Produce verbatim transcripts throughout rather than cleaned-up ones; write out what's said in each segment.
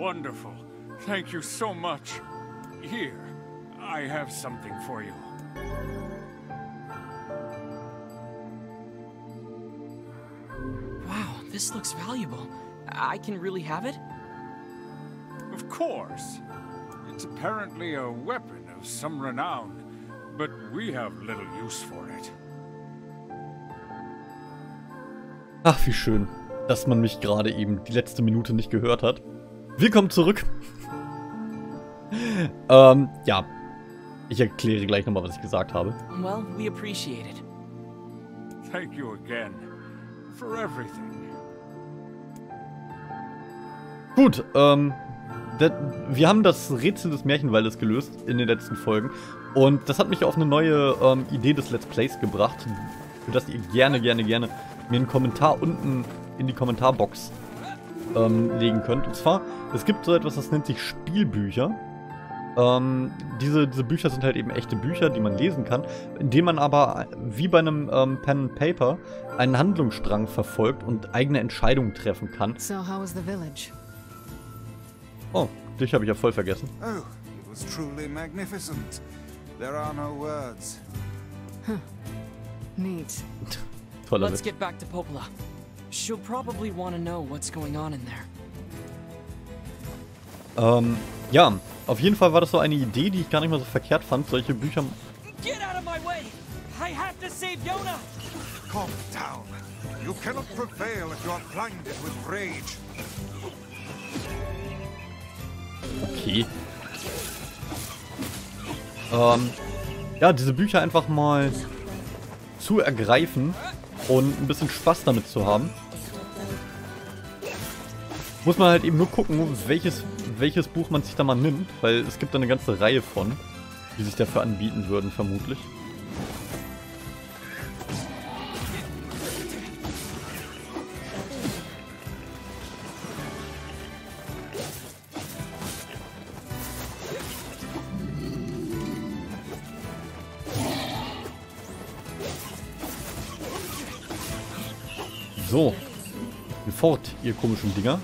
wonderful. Thank you so much. Here, I have something for you. Wow, this looks valuable. I can really have it? Of course. It's apparently a weapon of some renown, but we have little use for it. Ach, wie schön, dass man mich gerade eben die letzte Minute nicht gehört hat. Willkommen zurück. ähm, ja. Ich erkläre gleich nochmal, was ich gesagt habe. Well, we appreciate it. Thank you again for everything. Gut, ähm, das, wir haben das Rätsel des Märchenwaldes gelöst in den letzten Folgen. Und das hat mich auf eine neue ähm, Idee des Let's Plays gebracht, für das ihr gerne, gerne, gerne mir einen Kommentar unten in die Kommentarbox ähm, legen könnt. Und zwar, es gibt so etwas, das nennt sich Spielbücher. Ähm, diese, diese Bücher sind halt eben echte Bücher, die man lesen kann, indem man aber, wie bei einem ähm, Pen and Paper, einen Handlungsstrang verfolgt und eigene Entscheidungen treffen kann. So how was the village? Oh, dich habe ich ja voll vergessen. Oh, it was truly magnificent. There are no words. Huh. Neat. Toller Let's Witz. get back to Popola. She'll probably want to know what's going on in there. Ähm, ja, auf jeden Fall war das so eine Idee, die ich gar nicht mal so verkehrt fand, solche Bücher... Get out of my way! I have to save Yona! Calm down. You cannot prevail if you are blinded with rage. Okay. Ähm, ja, diese Bücher einfach mal zu ergreifen und ein bisschen Spaß damit zu haben. Muss man halt eben nur gucken, welches, welches Buch man sich da mal nimmt, weil es gibt da eine ganze Reihe von, die sich dafür anbieten würden, vermutlich. So, fort, ihr komischen Dinger.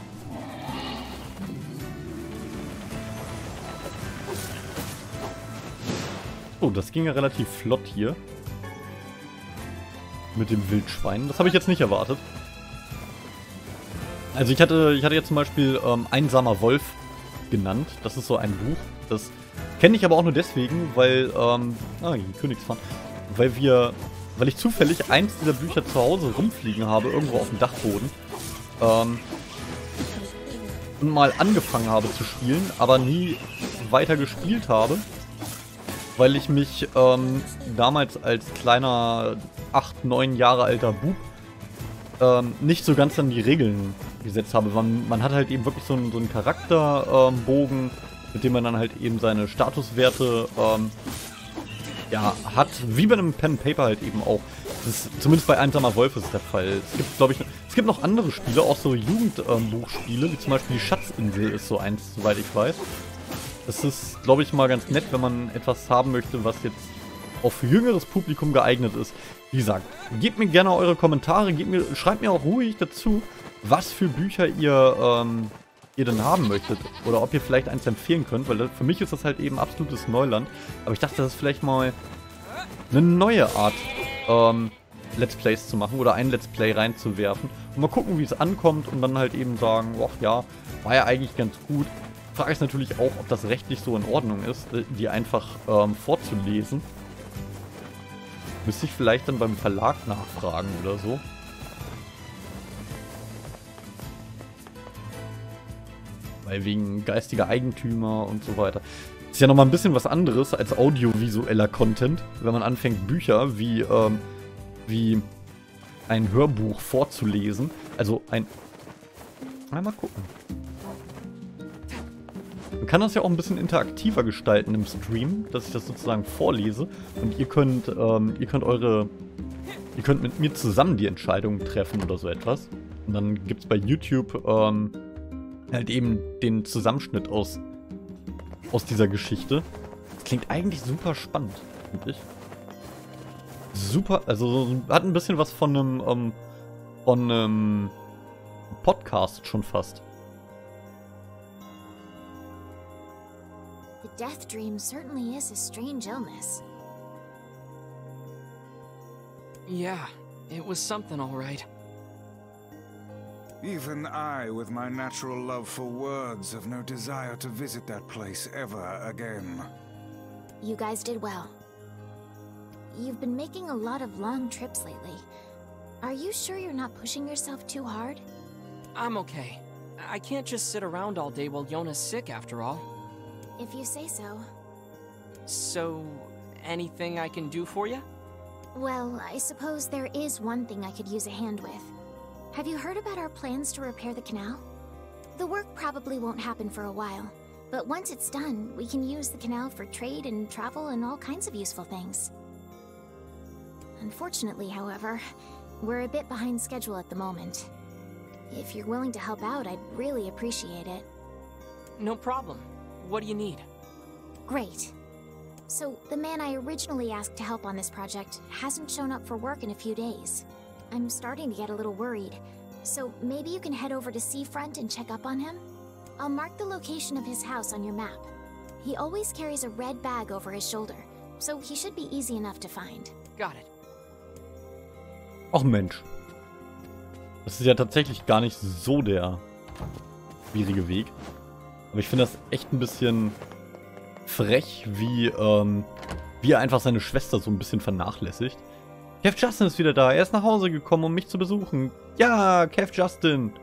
Oh, das ging ja relativ flott hier. Mit dem Wildschwein. Das habe ich jetzt nicht erwartet. Also ich hatte, ich hatte jetzt zum Beispiel ähm, Einsamer Wolf genannt. Das ist so ein Buch. Das kenne ich aber auch nur deswegen, weil, ähm, ah, die Königsfahne. Weil wir, weil ich zufällig eins dieser Bücher zu Hause rumfliegen habe, irgendwo auf dem Dachboden. Ähm, und mal angefangen habe zu spielen, aber nie weiter gespielt habe. Weil ich mich ähm, damals als kleiner acht, neun Jahre alter Bub ähm, nicht so ganz an die Regeln gesetzt habe. Man, man hat halt eben wirklich so einen, so einen Charakterbogen, ähm, mit dem man dann halt eben seine Statuswerte ähm, ja, hat. Wie bei einem Pen and Paper halt eben auch. Das ist, zumindest bei Einsamer Wolf ist es der Fall. Es gibt, glaube ich, es gibt noch andere Spiele, auch so Jugendbuchspiele, ähm, wie zum Beispiel die Schatzinsel ist so eins, soweit ich weiß. Es ist, glaube ich, mal ganz nett, wenn man etwas haben möchte, was jetzt auch für jüngeres Publikum geeignet ist. Wie gesagt, gebt mir gerne eure Kommentare, gebt mir, schreibt mir auch ruhig dazu, was für Bücher ihr, ähm, ihr denn haben möchtet. Oder ob ihr vielleicht eins empfehlen könnt, weil das, für mich ist das halt eben absolutes Neuland. Aber ich dachte, das ist vielleicht mal eine neue Art, ähm, Let's Plays zu machen oder ein Let's Play reinzuwerfen. Und mal gucken, wie es ankommt und dann halt eben sagen, ach ja, war ja eigentlich ganz gut. Frage ist natürlich auch, ob das rechtlich so in Ordnung ist, die einfach ähm, vorzulesen. Müsste ich vielleicht dann beim Verlag nachfragen oder so. Weil wegen geistiger Eigentümer und so weiter. Ist ja nochmal ein bisschen was anderes als audiovisueller Content, wenn man anfängt, Bücher wie, ähm, wie ein Hörbuch vorzulesen. Also ein... Mal gucken. Man kann das ja auch ein bisschen interaktiver gestalten im Stream, dass ich das sozusagen vorlese und ihr könnt, ähm, ihr könnt eure, ihr könnt mit mir zusammen die Entscheidungen treffen oder so etwas. Und dann gibt es bei YouTube ähm, halt eben den Zusammenschnitt aus, aus dieser Geschichte. Das klingt eigentlich super spannend, finde ich. Super, also hat ein bisschen was von einem, ähm, von einem Podcast schon fast. The death dream certainly is a strange illness. Yeah, it was something all right. Even I, with my natural love for words, have no desire to visit that place ever again. You guys did well. You've been making a lot of long trips lately. Are you sure you're not pushing yourself too hard? I'm okay. I can't just sit around all day while Yona's sick, after all. If you say so. So, anything I can do for you? Well, I suppose there is one thing I could use a hand with. Have you heard about our plans to repair the canal? The work probably won't happen for a while, but once it's done, we can use the canal for trade and travel and all kinds of useful things. Unfortunately, however, we're a bit behind schedule at the moment. If you're willing to help out, I'd really appreciate it. No problem. What do you need? Great. So, the man I originally asked to help on this project hasn't shown up for work in a few days. I'm starting to get a little worried, so maybe you can head over to Seafront and check up on him? I'll mark the location of his house on your map. He always carries a red bag over his shoulder, so he should be easy enough to find. Got it. Ach Mensch. Das ist ja tatsächlich gar nicht so der schwierige Weg. Aber ich finde das echt ein bisschen frech, wie, ähm, wie er einfach seine Schwester so ein bisschen vernachlässigt. Kev Justin ist wieder da. Er ist nach Hause gekommen, um mich zu besuchen. Ja, Kev Justin.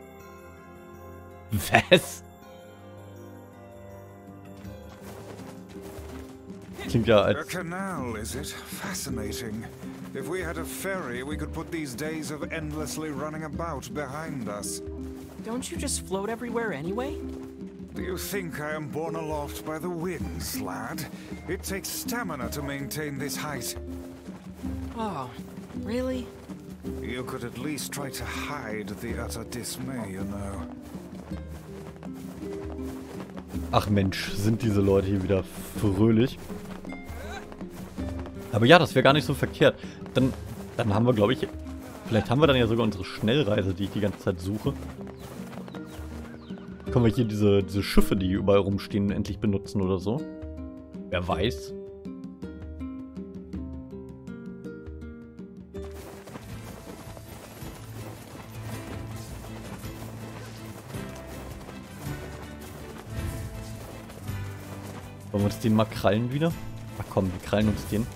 Was? Klingt ja A als... canal, is it? Fascinating. If we had a ferry, we could put these days of endlessly running about behind us. Don't you just float everywhere anyway? Do you think I am borne aloft by the winds, lad? It takes stamina to maintain this height. Oh, really? You could at least try to hide the utter dismay, you know. Ach Mensch, sind diese Leute hier wieder fröhlich. Aber ja, das wäre gar nicht so verkehrt. Dann, dann haben wir, glaube ich, vielleicht haben wir dann ja sogar unsere Schnellreise, die ich die ganze Zeit suche. Können wir hier diese, diese Schiffe, die überall rumstehen, endlich benutzen oder so? Wer weiß. Wollen wir uns den mal krallen wieder? Ach komm, wir krallen uns den.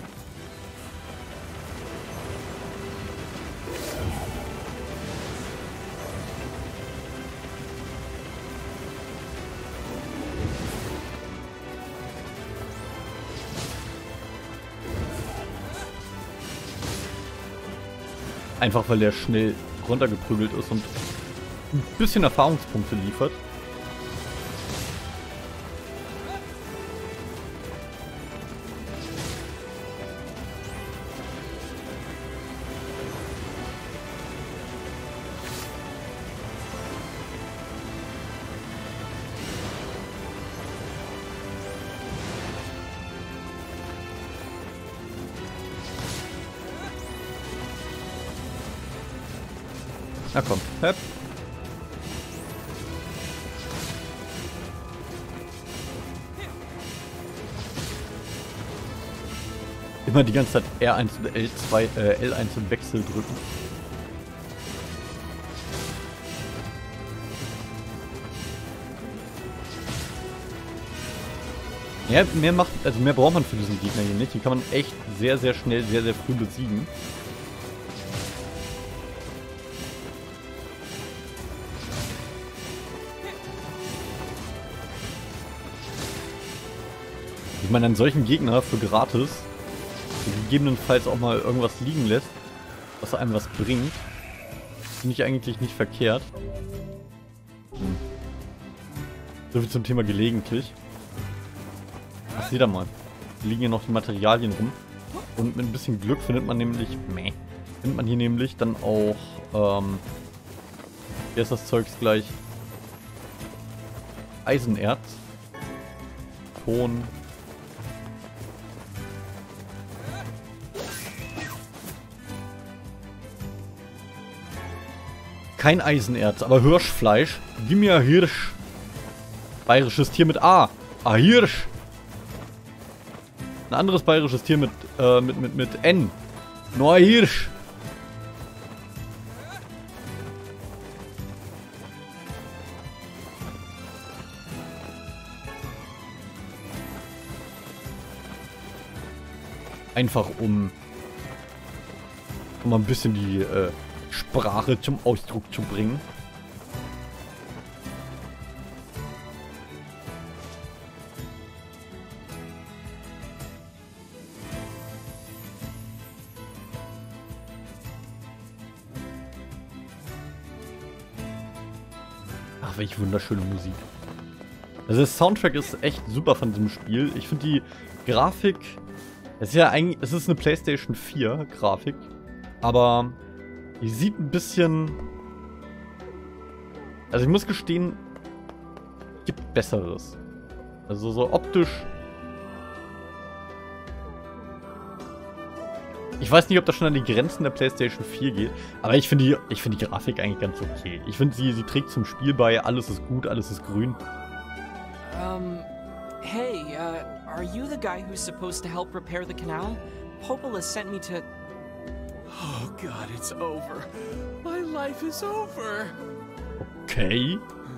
Einfach weil der schnell runtergeprügelt ist und ein bisschen Erfahrungspunkte liefert. Na komm, hep. Immer die ganze Zeit R eins und L zwei, äh, L eins im Wechsel drücken. Ja, mehr macht, also mehr braucht man für diesen Gegner hier nicht. Die kann man echt sehr, sehr schnell, sehr, sehr früh besiegen. Ich meine, an solchen Gegner für gratis, der gegebenenfalls auch mal irgendwas liegen lässt, was einem was bringt, finde ich eigentlich nicht verkehrt. Hm. So viel zum Thema gelegentlich. Ach, seht ihr mal. Hier liegen ja noch die Materialien rum. Und mit ein bisschen Glück findet man nämlich, meh, findet man hier nämlich dann auch, ähm, hier ist das Zeugs gleich, Eisenerz, Ton, kein Eisenerz, aber Hirschfleisch. Gib mir Hirsch. Bayerisches Tier mit A. Ah, Hirsch. Ein anderes bayerisches Tier mit, äh, mit, mit, mit N. Neuer Hirsch. Einfach um, um mal ein bisschen die äh, Sprache zum Ausdruck zu bringen. Ach, welche wunderschöne Musik. Also der Soundtrack ist echt super von diesem Spiel. Ich finde die Grafik... Es ist ja eigentlich... Es ist eine PlayStation vier Grafik. Aber die sieht ein bisschen... Also ich muss gestehen... Es gibt Besseres. Also so optisch... Ich weiß nicht, ob das schon an die Grenzen der PlayStation vier geht, aber ich finde die, ich finde die Grafik eigentlich ganz okay. Ich finde, sie, sie trägt zum Spiel bei, alles ist gut, alles ist grün. Um, hey, uh, are you the guy who's supposed to help repair the canal? Popola sent me to... Oh god, it's over. My life is over. Okay.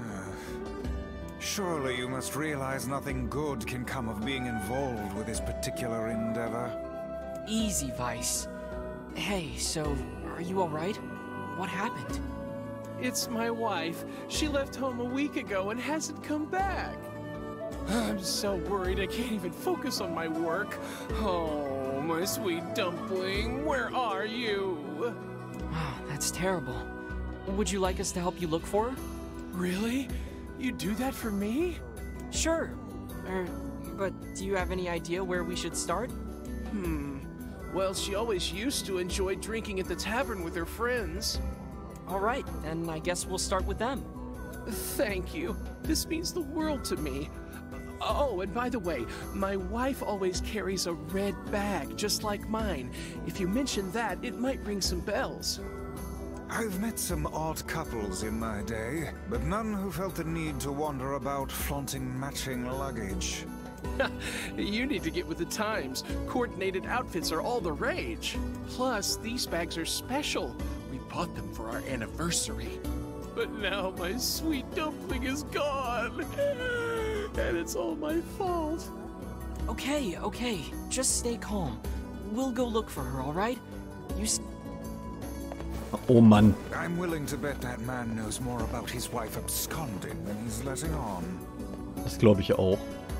Surely you must realize nothing good can come of being involved with this particular endeavor. Easy, Vice. Hey, so, are you alright? What happened? It's my wife. She left home a week ago and hasn't come back. I'm so worried I can't even focus on my work. Oh, my sweet dumpling, where are you? Wow, that's terrible. Would you like us to help you look for her? Really? You do that for me? Sure. Er, but do you have any idea where we should start? Hmm. Well, she always used to enjoy drinking at the tavern with her friends. Alright, then I guess we'll start with them. Thank you. This means the world to me. Oh, and by the way, my wife always carries a red bag, just like mine. If you mention that, it might ring some bells. I've met some odd couples in my day, but none who felt the need to wander about flaunting matching luggage. You need to get with the times. Coordinated outfits are all the rage. Plus, these bags are special. We bought them for our anniversary. But now my sweet dumpling is gone. And it's all my fault. Okay, okay. Just stay calm. We'll go look for her, alright? You s- Oh Mann. I'm willing to bet that man knows more about his wife absconding than he's letting on. Das glaube ich auch.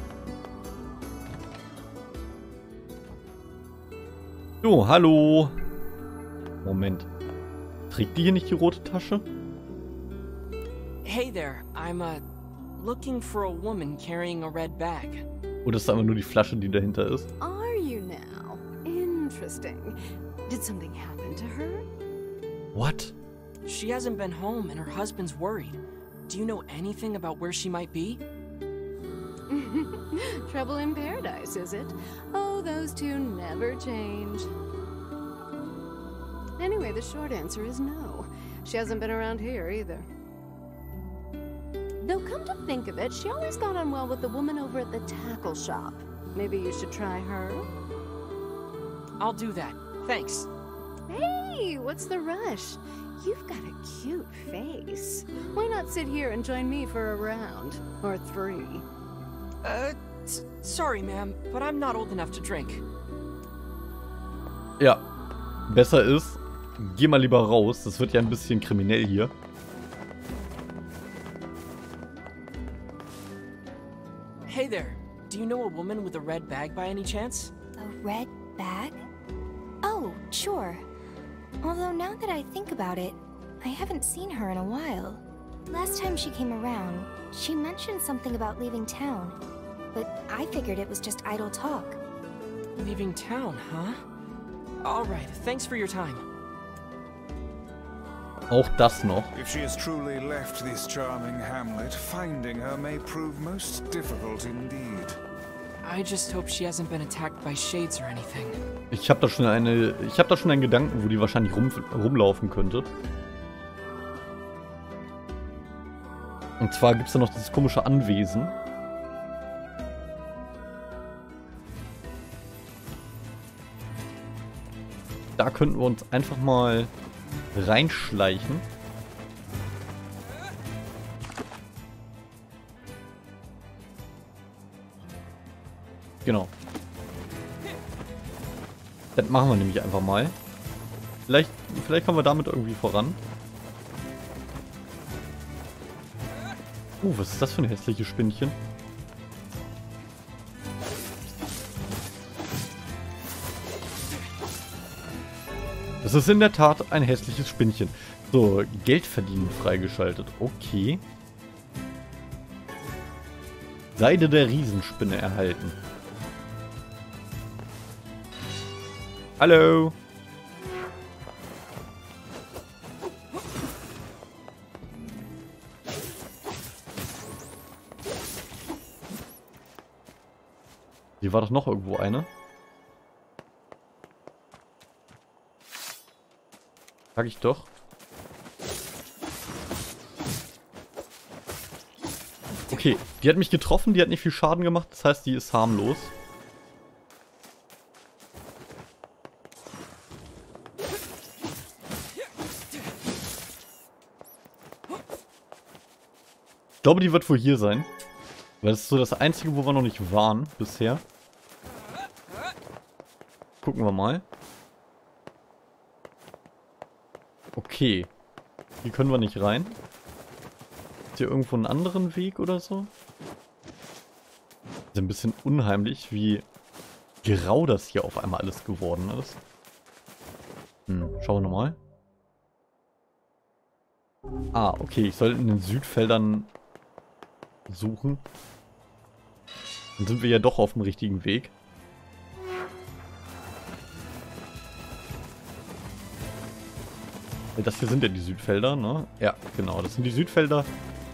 So, hallo. Moment. Trägt die hier nicht die rote Tasche? Hey there, I'm, uh, looking for a woman carrying a red bag. Oder ist das einfach nur die Flasche, die dahinter ist? Are you now? Interesting. Did something happen to her? What? She hasn't been home and her husband's worried. Do you know anything about where she might be? Trouble in paradise, is it? Oh, those two never change. Anyway, the short answer is no. She hasn't been around here either. Though come to think of it, she always got on well with the woman over at the tackle shop. Maybe you should try her? I'll do that. Thanks. Hey, what's the rush? You've got a cute face. Why not sit here and join me for a round? Or three? Uh, s- sorry, ma'am, but I'm not old enough to drink. Ja. Besser ist, geh mal lieber raus. Das wird ja ein bisschen kriminell hier. Hey there, do you know a woman with a red bag by any chance? A red bag? Oh, sure. Although now that I think about it, I haven't seen her in a while. Last time she came around, she mentioned something about leaving town, but I figured it was just idle talk. Leaving town, huh? Alright, thanks for your time. Auch das noch. If she has truly left this charming hamlet, finding her may prove most difficult indeed. I just hope she hasn't been attacked by shades or anything. Ich habe da schon eine, ich habe da schon einen Gedanken, wo die wahrscheinlich rum, rumlaufen könnte. Und zwar gibt es da noch dieses komische Anwesen. Da könnten wir uns einfach mal reinschleichen. Genau. Das machen wir nämlich einfach mal. Vielleicht, vielleicht kommen wir damit irgendwie voran. Uh, was ist das für ein hässliches Spinnchen? Das ist in der Tat ein hässliches Spinnchen. So, Geld verdienen freigeschaltet. Okay. Seide der Riesenspinne erhalten. Hallo. Hier war doch noch irgendwo eine. Sag ich doch. Okay, die hat mich getroffen, die hat nicht viel Schaden gemacht, das heißt, die ist harmlos. Ich glaube, die wird wohl hier sein. Weil das ist so das Einzige, wo wir noch nicht waren bisher. Gucken wir mal. Okay. Hier können wir nicht rein. Ist hier irgendwo einen anderen Weg oder so? Ist ein bisschen unheimlich, wie grau das hier auf einmal alles geworden ist. Hm, schauen wir nochmal. Ah, okay, ich soll in den Südfeldern suchen. Dann sind wir ja doch auf dem richtigen Weg. Das hier sind ja die Südfelder, ne? Ja, genau, das sind die Südfelder.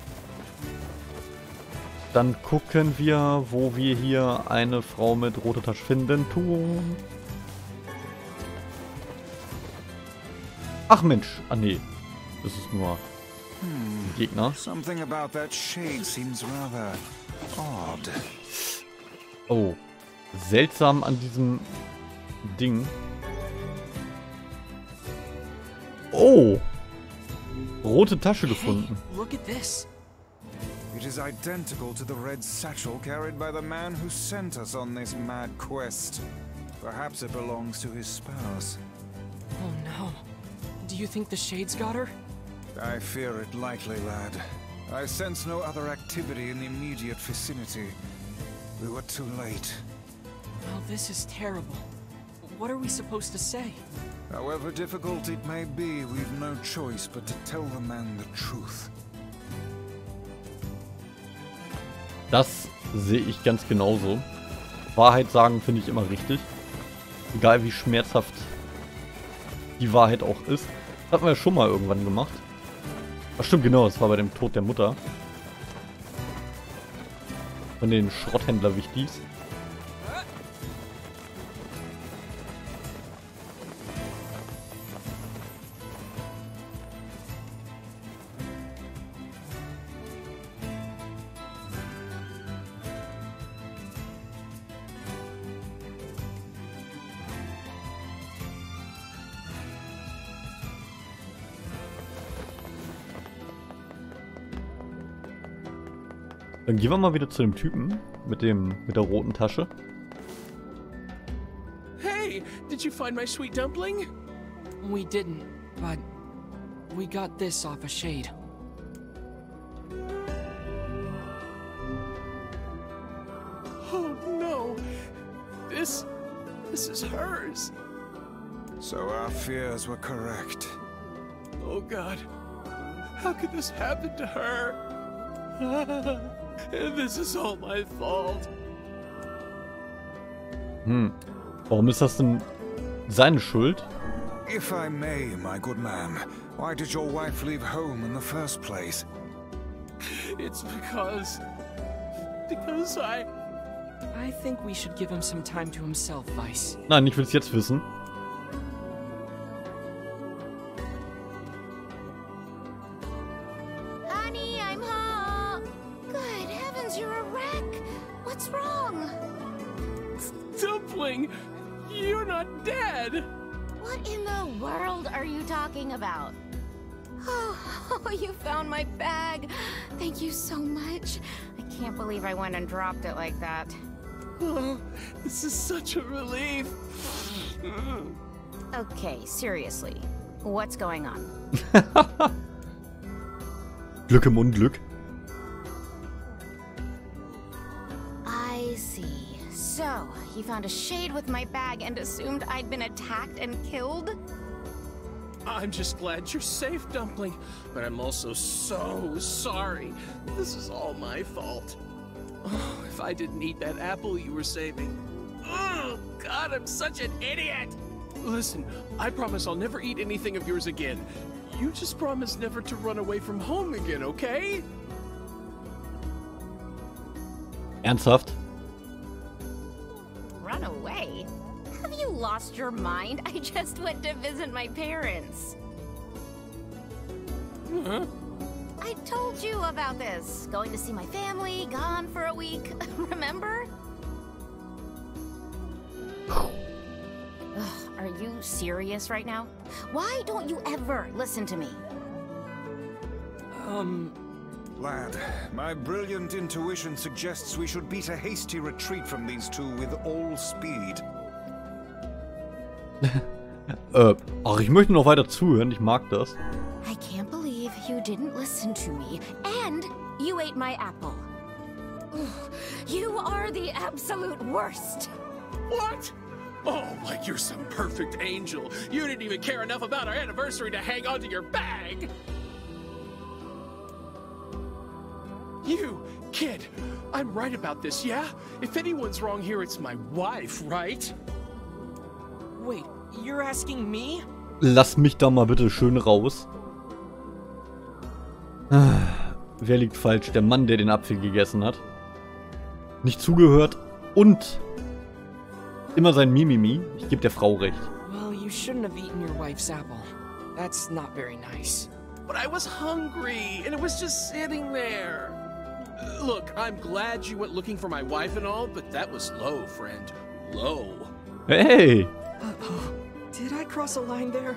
Dann gucken wir, wo wir hier eine Frau mit roter Tasche finden tun. Ach Mensch, ah nee, das ist nur ein Gegner. Something about that shade seems rather odd. Oh, seltsam an diesem Ding. Oh! Rote Tasche gefunden. Hey, look at this. It is identical to the red satchel carried by the man who sent us on this mad quest. Perhaps it belongs to his spouse. Oh no. Do you think the Shades got her? I fear it likely, lad. I sense no other activity in the immediate vicinity. We were too late. Well, this is terrible. What are we supposed to say? However difficult it may be, we've no choice but to tell the man the truth. Das sehe ich ganz genauso. Wahrheit sagen finde ich immer richtig. Egal wie schmerzhaft die Wahrheit auch ist. Das hatten wir ja schon mal irgendwann gemacht. Ach stimmt, genau, das war bei dem Tod der Mutter. Von den Schrotthändler-Wichtis. Dann gehen wir mal wieder zu dem Typen mit dem mit der roten Tasche. Hey, did you find my sweet dumpling? We didn't, but we got this off a Shade. Oh no. This this is hers. So our fears were correct. Oh God. How could this happen to her? This is all my fault. Hm. Warum ist das denn seine Schuld? If I may, my good man, why did your wife leave home in the first place? It's because... Because I... I think we should give him some time to himself, Weiss. Nein, ich will es jetzt wissen. Honey, I'm home. Good heavens, you're a wreck. What's wrong? Dumpling! You're not dead! What in the world are you talking about? Oh, you found my bag. Thank you so much. I can't believe I went and dropped it like that. Oh, this is such a relief. Okay, seriously. What's going on? Glück im Unglück. I see. So, you found a shade with my bag and assumed I'd been attacked and killed? I'm just glad you're safe, Dumpling, but I'm also so sorry. This is all my fault. Oh, if I didn't eat that apple you were saving. Oh, God, I'm such an idiot! Listen, I promise I'll never eat anything of yours again. You just promise never to run away from home again, okay? Ernsthaft? Run away? Have you lost your mind? I just went to visit my parents. Huh? I told you about this. Going to see my family, gone for a week. Remember? Ugh, are you serious right now? Why don't you ever listen to me? Um... Lad, my brilliant intuition suggests we should beat a hasty retreat from these two with all speed. äh, ach, ich möchte noch weiter zuhören, ich mag das. I can't believe you didn't listen to me, and you ate my apple. Ugh, you are the absolute worst. What? Oh, like you're some perfect angel. You didn't even care enough about our anniversary to hang on to your bag. You, kid, I'm right about this, yeah? If anyone's wrong here, it's my wife, right? Wait, you're asking me? Lass mich da mal bitte schön raus. Ah, wer liegt falsch? Der Mann, der den Apfel gegessen hat. Nicht zugehört und immer sein Mimimi. Ich gebe der Frau recht. Well, you shouldn't have eaten your wife's apple. That's not very nice. But I was hungry, and it was just sitting there. Uh, Look, I'm glad you went looking for my wife and all, but that was low, friend. Low. Hey! Uh-oh. Did I cross a line there?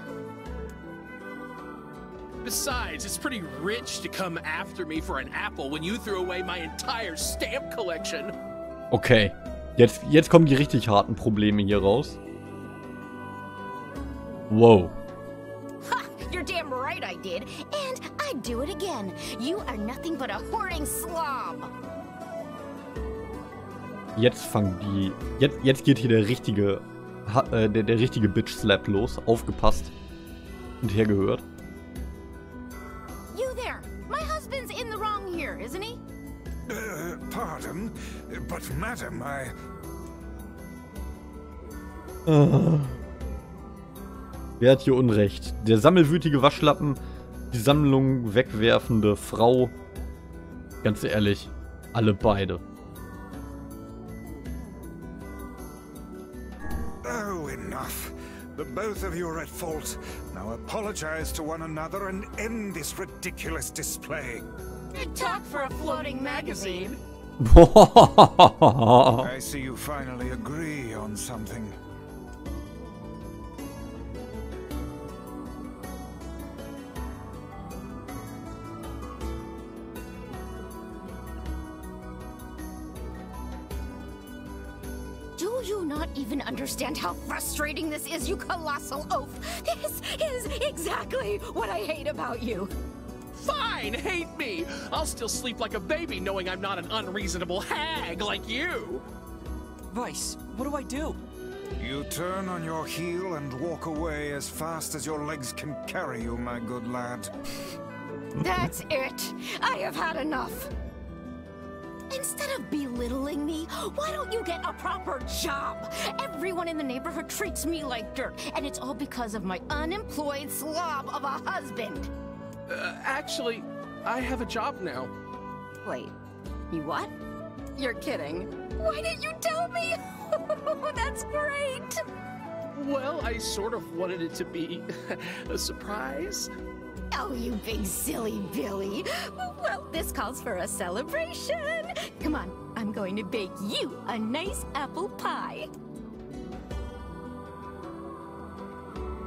Besides, it's pretty rich to come after me for an apple when you threw away my entire stamp collection. Okay. Jetzt, jetzt kommen die richtig harten Probleme hier raus. Wow. Ha! You're damn right I did, and I'd do it again. You are nothing but a hoarding slob. Jetzt fangen die... Jetzt, jetzt geht hier der richtige... Ha, äh, der, der richtige Bitch-Slap los. Aufgepasst. Und hergehört. You there! My husband's in the wrong here, isn't he? Uh, pardon, but madam, I... Ah. Wer hat hier Unrecht? Der sammelwütige Waschlappen, die Sammlung wegwerfende Frau. Ganz ehrlich, alle beide. Oh, enough. The both of you are at fault. Now apologize to one another and end this ridiculous display. Big talk for a floating magazine. I see you finally agree on something. Do you not even understand how frustrating this is, you colossal oaf? This is exactly what I hate about you. Fine, hate me. I'll still sleep like a baby knowing I'm not an unreasonable hag like you. Vice, what do I do? You turn on your heel and walk away as fast as your legs can carry you, my good lad. That's it. I have had enough. Instead of belittling me, why don't you get a proper job? Everyone in the neighborhood treats me like dirt, and it's all because of my unemployed slob of a husband. Uh, actually, I have a job now. Wait, you what? You're kidding. Why didn't you tell me? That's great. Well, I sort of wanted it to be a surprise. Oh, you big silly Billy. Well, this calls for a celebration. Come on, I'm going to bake you a nice apple pie.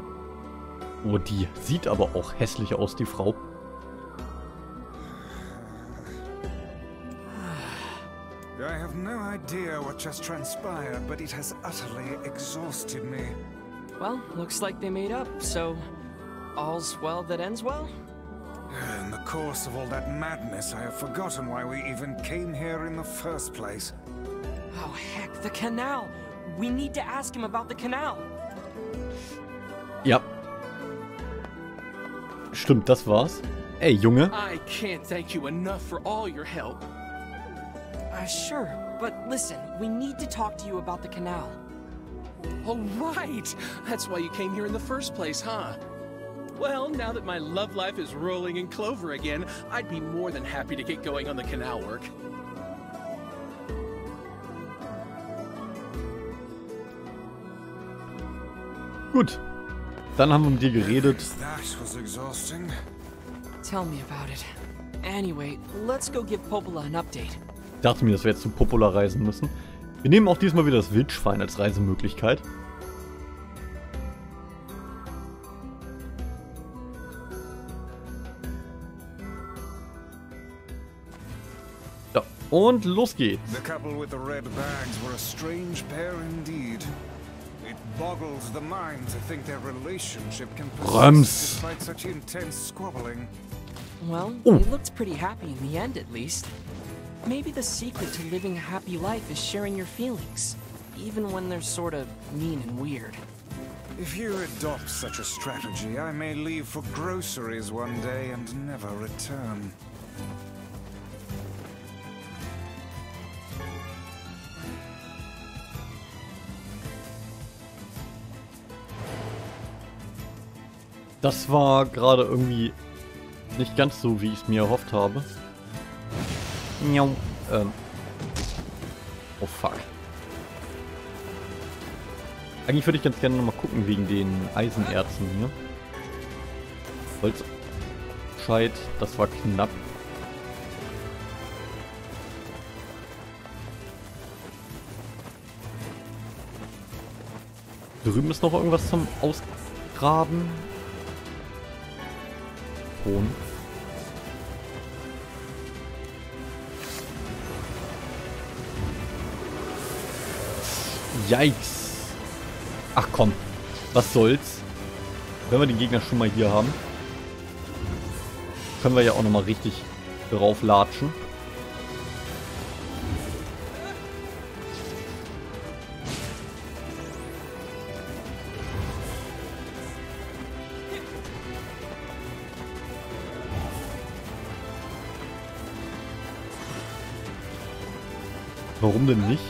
Oh, die sieht aber auch hässlich aus, die Frau. I have no idea what just transpired, but it has utterly exhausted me. Well, looks like they made up, so all's well that ends well? In the course of all that madness, I have forgotten why we even came here in the first place. Oh, heck, the canal! We need to ask him about the canal! Ja. Stimmt, das war's. Ey, Junge. I can't thank you enough for all your help. Uh, sure, but listen, we need to talk to you about the canal. All right! That's why you came here in the first place, huh? Well, now that my love life is rolling in clover again, I'd be more than happy to get going on the canal work. Gut. Dann haben wir mit dir geredet. That was exhausting. Tell me about it. Anyway, let's go give Popola an update. Ich dachte mir, dass wir jetzt zu Popola reisen müssen. Wir nehmen auch diesmal wieder das Wildschwein als Reisemöglichkeit. Ja, und los geht's. The couple with the red bags were a strange pair indeed. It boggles the mind to think their relationship can Rams. persist despite such intense squabbling. Well, Oh. they looked pretty happy in the end, at least. Maybe the secret to living a happy life is sharing your feelings, even when they're sort of mean and weird. If you adopt such a strategy, I may leave for groceries one day and never return. Das war gerade irgendwie nicht ganz so, wie ich es mir erhofft habe. Miau. Ähm. Oh fuck. Eigentlich würde ich ganz gerne nochmal gucken wegen den Eisenerzen hier. Holzscheit, das war knapp. Drüben ist noch irgendwas zum Ausgraben. Ton. Yikes. Ach komm, was soll's. Wenn wir den Gegner schon mal hier haben, können wir ja auch nochmal richtig drauf latschen. Warum denn nicht?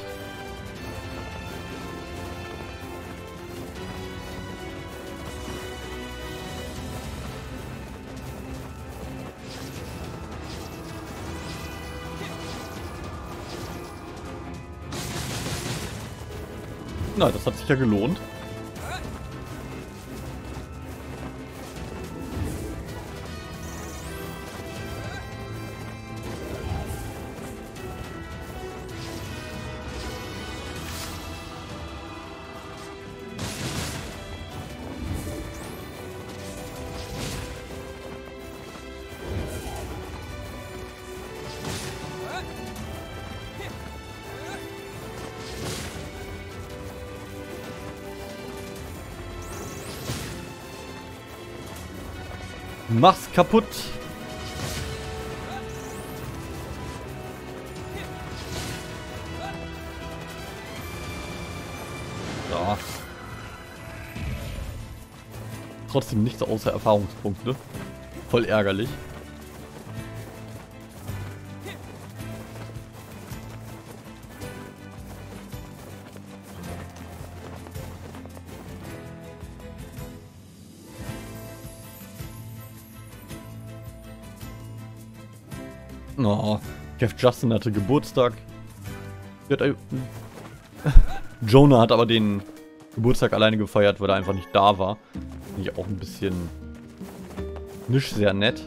Na, das hat sich ja gelohnt. Mach's kaputt. Ja. Trotzdem nichts außer Erfahrungspunkte. Voll ärgerlich. Oh, Kev Justin hatte Geburtstag. Hat, äh, Jonah hat aber den Geburtstag alleine gefeiert, weil er einfach nicht da war. Finde ich auch ein bisschen nicht sehr nett.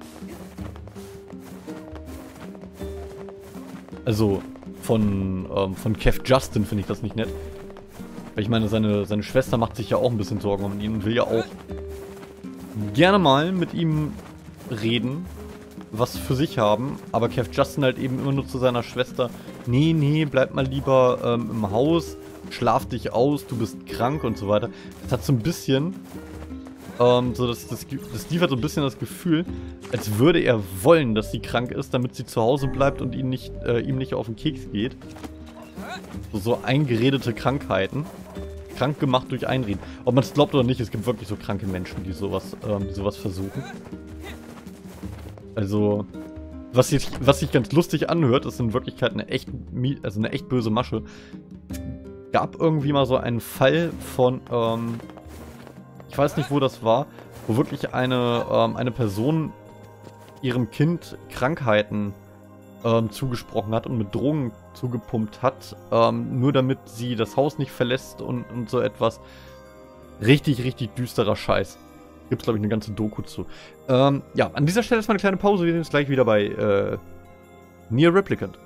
Also von, ähm, von Kev Justin finde ich das nicht nett. Weil ich meine, seine, seine Schwester macht sich ja auch ein bisschen Sorgen um ihn und will ja auch gerne mal mit ihm reden, was für sich haben, aber Kev Justin halt eben immer nur zu seiner Schwester, nee, nee, bleib mal lieber ähm, im Haus, schlaf dich aus, du bist krank und so weiter. Das hat so ein bisschen, ähm, so das, das, das liefert so ein bisschen das Gefühl, als würde er wollen, dass sie krank ist, damit sie zu Hause bleibt und ihn nicht, äh, ihm nicht auf den Keks geht. So, so eingeredete Krankheiten. Krank gemacht durch Einreden. Ob man es glaubt oder nicht, es gibt wirklich so kranke Menschen, die sowas, ähm, die sowas versuchen. Also, was sich, was sich ganz lustig anhört, ist in Wirklichkeit eine echt, also eine echt böse Masche. Es gab irgendwie mal so einen Fall von, ähm, ich weiß nicht, wo das war, wo wirklich eine, ähm, eine Person ihrem Kind Krankheiten ähm, zugesprochen hat und mit Drogen zugepumpt hat, ähm, nur damit sie das Haus nicht verlässt und, und so etwas. Richtig, richtig düsterer Scheiß. Gibt's, glaube ich, eine ganze Doku zu. Ähm, ja, an dieser Stelle ist mal eine kleine Pause. Wir sehen uns gleich wieder bei äh, Nier Replicant.